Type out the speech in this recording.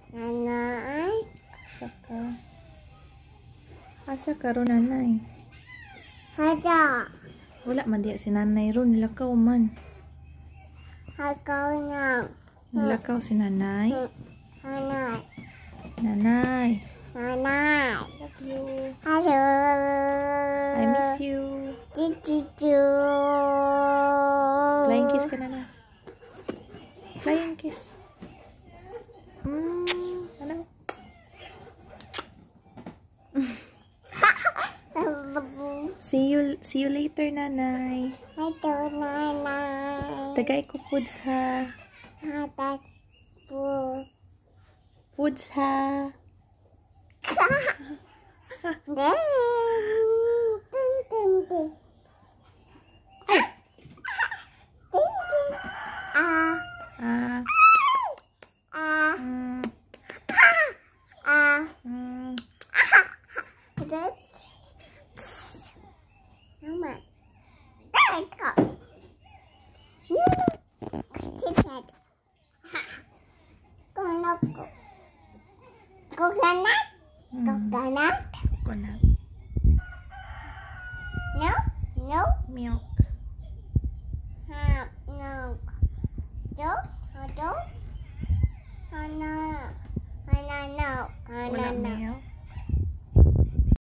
Nanay. Asa ka ron nanay? Hada. Wala man diya si nanay ron, nilakaw man. Hagaw na. Nilakaw si nanay. Nanay. Nanay. Nanay. Love you. Hello. I miss you. Titichu. Flying kiss ka nanay. Flying kiss. Ano? See you later nanay. Ito, nanay. Tagay ko foods ha. Hatak po. Foods ha. Mama. There it goes. Coconut? Coconut? Coconut. No? No? Milk. Huh.